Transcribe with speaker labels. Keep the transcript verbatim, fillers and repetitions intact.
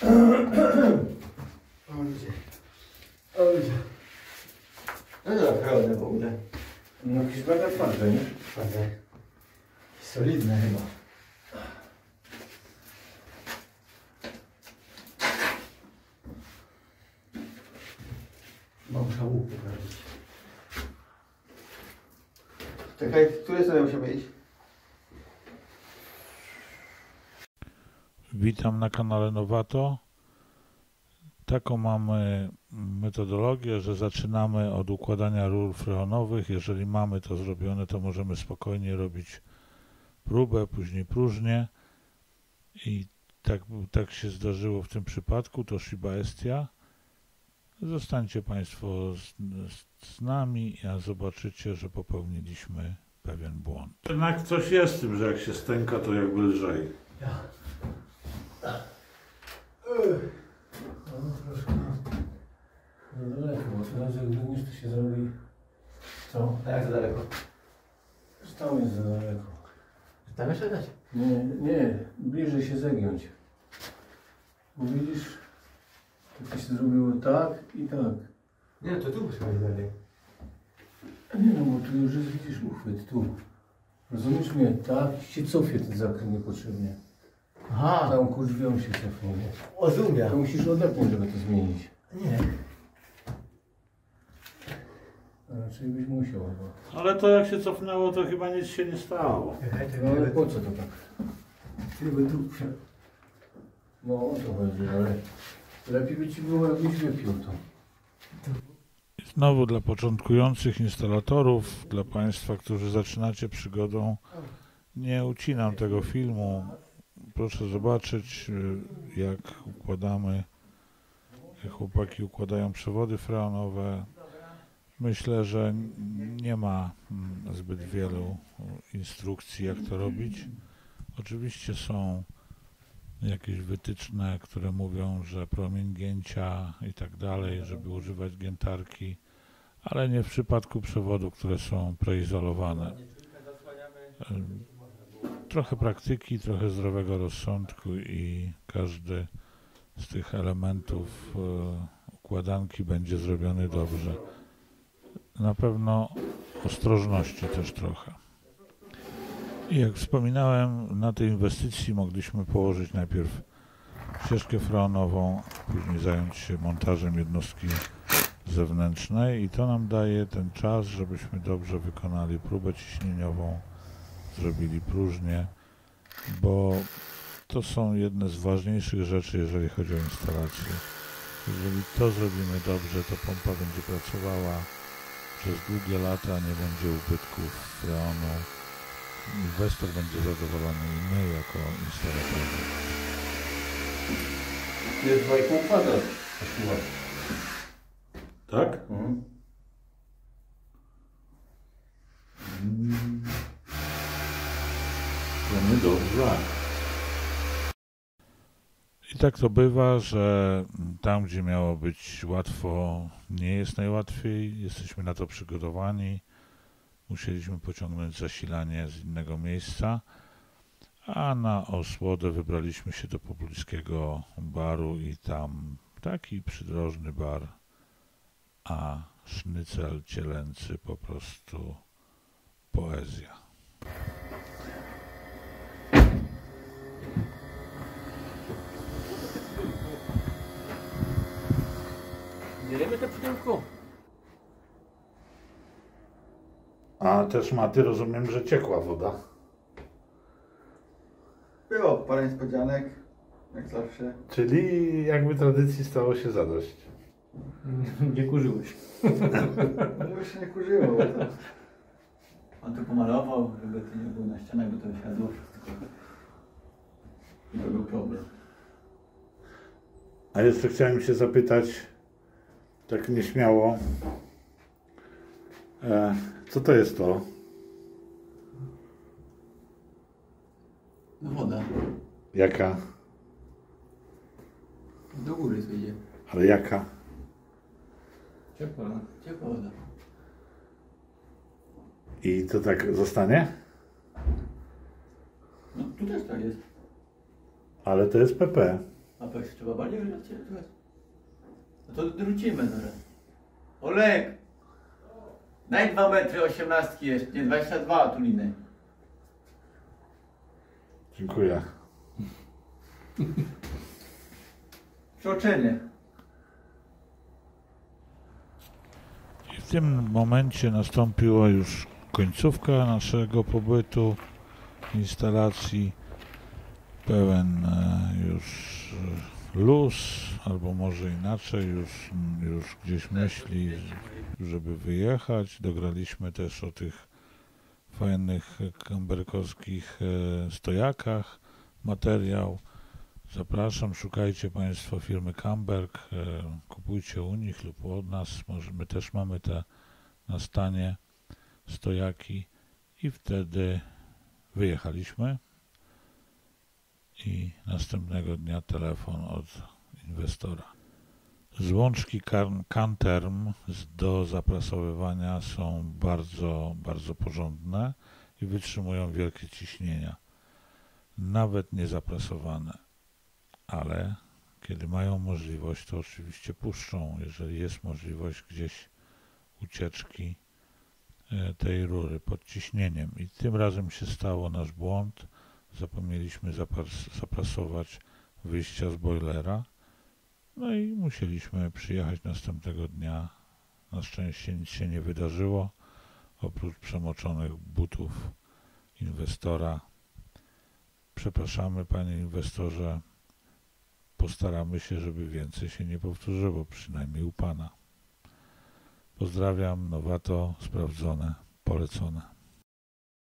Speaker 1: O ludzie. O ludzie. No to naprawdę w ogóle.
Speaker 2: No jakieś mega twarde, nie?
Speaker 1: Twarde. Solidne chyba. Muszę łuk poprawić. Czekaj, w której stronie musimy iść?
Speaker 3: Witam na kanale Nowato. Taką mamy metodologię, że zaczynamy od układania rur freonowych. Jeżeli mamy to zrobione, to możemy spokojnie robić próbę, później próżnię. I tak, tak się zdarzyło w tym przypadku, to Shiba Estia. Zostańcie Państwo z, z, z nami, a zobaczycie, że popełniliśmy pewien błąd. Jednak coś jest w tym, że jak się stęka, to jakby lżej.
Speaker 2: Ja. No troszkę za daleko, bo teraz jak dygniesz, to się zrobi... Co?
Speaker 1: A jak to daleko?
Speaker 2: Że tam jest za daleko.
Speaker 1: Tam jeszcze dać?
Speaker 2: Nie, nie, bliżej się zegiąć. Bo widzisz, to się zrobiło tak i tak.
Speaker 1: Nie, to tu musimy iść dalej.
Speaker 2: Nie no, bo tu już jest, widzisz, uchwyt, tu. Rozumiesz mnie? Tak, się cofie ten zakręt niepotrzebnie.
Speaker 1: Aha,
Speaker 2: Tam kurwią się cofnie.
Speaker 1: rozumiem.
Speaker 2: To musisz odepnąć, żeby to zmienić.
Speaker 1: Nie.
Speaker 2: A raczej byś musiał chyba.
Speaker 3: Ale to jak się cofnęło, to chyba nic się nie stało.
Speaker 2: No ale po co to tak?
Speaker 1: Tylko tu się...
Speaker 2: No o to chodzi, ale lepiej by ci było, jakbyś wypił to.
Speaker 3: Znowu dla początkujących instalatorów, dla Państwa, którzy zaczynacie przygodą, nie ucinam tego filmu. Proszę zobaczyć, jak układamy, jak chłopaki układają przewody freonowe. Myślę, że nie ma zbyt wielu instrukcji, jak to robić. Oczywiście są jakieś wytyczne, które mówią, że promień gięcia i tak dalej, żeby używać giętarki, ale nie w przypadku przewodów, które są preizolowane. Trochę praktyki, trochę zdrowego rozsądku i każdy z tych elementów układanki będzie zrobiony dobrze. Na pewno ostrożności też trochę. I jak wspominałem, na tej inwestycji mogliśmy położyć najpierw ścieżkę freonową, później zająć się montażem jednostki zewnętrznej i to nam daje ten czas, żebyśmy dobrze wykonali próbę ciśnieniową, zrobili próżnię, bo to są jedne z ważniejszych rzeczy, jeżeli chodzi o instalację. Jeżeli to zrobimy dobrze, to pompa będzie pracowała przez długie lata, nie będzie ubytków freonu. Inwestor będzie zadowolony i my jako instalatorzy.
Speaker 2: Jest dwa i pół kwadrat.
Speaker 3: Tak?
Speaker 2: Mhm.
Speaker 3: Mm. To niedobrze. I tak to bywa, że tam, gdzie miało być łatwo, nie jest najłatwiej. Jesteśmy na to przygotowani. Musieliśmy pociągnąć zasilanie z innego miejsca, a na osłodę wybraliśmy się do pobliskiego baru i tam taki przydrożny bar, a sznycel cielęcy po prostu poezja.
Speaker 2: Bierzemy to pudełko.
Speaker 3: A też Maty, rozumiem, że ciekła woda.
Speaker 1: Było parę niespodzianek, jak zawsze.
Speaker 3: Czyli jakby tradycji stało się zadość.
Speaker 2: Nie kurzyłeś.
Speaker 1: No już się nie kurzyło. Bo to... On tu pomalował, żeby to nie było na ścianach, bo to siadło wszystko. I to był problem.
Speaker 3: A jeszcze chciałem się zapytać, tak nieśmiało, e, co to jest to?
Speaker 1: No woda.
Speaker 3: Jaka?
Speaker 1: Do góry to idzie.
Speaker 3: Ale jaka?
Speaker 2: Ciepła.
Speaker 1: Ciepła woda.
Speaker 3: I to tak zostanie?
Speaker 1: No tu też tak jest.
Speaker 3: Ale to jest P P.
Speaker 1: Apex trzeba bardziej wylecieć teraz. No to wrócimy zaraz. Olek! Daj dwa metry osiemnastki jeszcze, nie, dwadzieścia dwa tu linę.
Speaker 3: Dziękuję.
Speaker 1: Przeoczenie.
Speaker 3: I w tym momencie nastąpiła już końcówka naszego pobytu w instalacji. Pełen e, już e, luz, albo może inaczej, już, już gdzieś myśli, żeby wyjechać. Dograliśmy też o tych fajnych kamberkowskich e, stojakach materiał. Zapraszam, szukajcie Państwo firmy Kamberg, e, kupujcie u nich lub od nas. Może my też mamy te na stanie stojaki i wtedy wyjechaliśmy. I następnego dnia telefon od inwestora. Złączki Kanterm do zaprasowywania są bardzo, bardzo porządne i wytrzymują wielkie ciśnienia. Nawet niezaprasowane. Ale kiedy mają możliwość, to oczywiście puszczą, jeżeli jest możliwość gdzieś ucieczki tej rury pod ciśnieniem. I tym razem się stało nasz błąd. Zapomnieliśmy zaprasować wyjścia z boilera, no i musieliśmy przyjechać następnego dnia. Na szczęście nic się nie wydarzyło, oprócz przemoczonych butów inwestora. Przepraszamy, panie inwestorze, postaramy się, żeby więcej się nie powtórzyło, przynajmniej u pana. Pozdrawiam, nowato, sprawdzone, polecone.